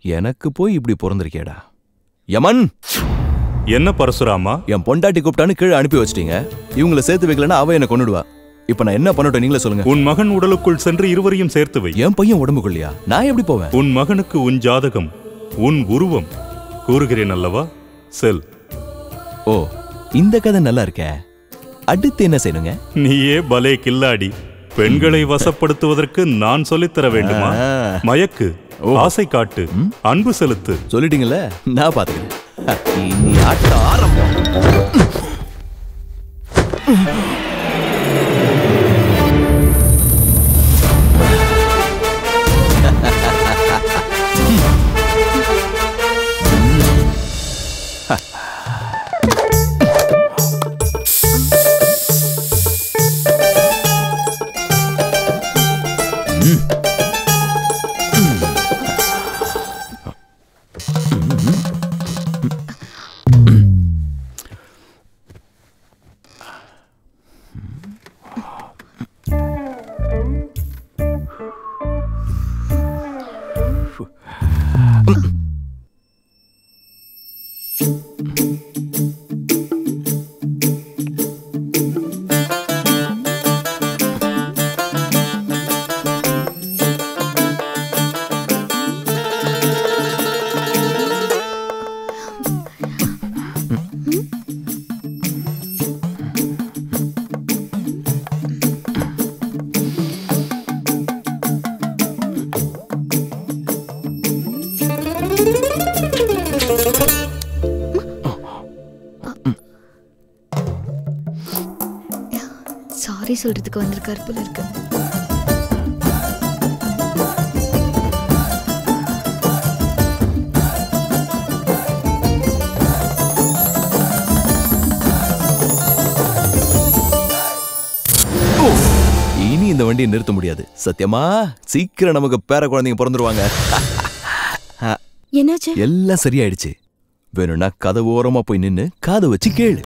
எனக்கு போய் இப்படி பிறந்திருக்கேடா. யமன், என்ன பரசுராமா? என் பொண்டாட்டி கூப்பிட்டான்னு கீழே அனுப்பி வச்சிட்டீங்க. இவங்களை சேர்த்து வைக்கலன்னா அவ என்ன கொன்னுடுவா. இப்ப நான் என்ன பண்ணட்டும் நீங்களே சொல்லுங்க. உன் மகன் உடலுக்குள் சென்று இருவரையும் சேர்த்து வை. என் பையன் உடம்புக்குள்ளையா? நான் எப்படி போவேன்? உன் மகனுக்கு உன் ஜாதகம், உன் உருவம் கூறுகிறேன் அல்லவா? செல். ஓ, இந்த கதை நல்லா இருக்கே. அடுத்து என்ன செய்யணுங்க? நீயே பலே கில்லாடி. பெண்களை வசப்படுத்துவதற்கு நான் சொல்லித்தர வேண்டுமா? மயக்கு, ஆசை காட்டு, அன்பு செலுத்து. சொல்லிட்டீங்கல்ல, நான் பாத்துக்கிறேன். இனி ஆட்ட ஆரம்பம். சொல்றதுக்கு வந்திருக்காரு போல இருக்கு. இனி இந்த வண்டியை நிறுத்த முடியாது. சத்தியமா சீக்கிரம் நமக்கு பேர குழந்தைங்க பிறந்துருவாங்க. என்னாச்சு? எல்லாம் சரியாயிடுச்சு. வேணும்னா கதவு ஓரமா போய் நின்னு காதை வச்சு கேளு.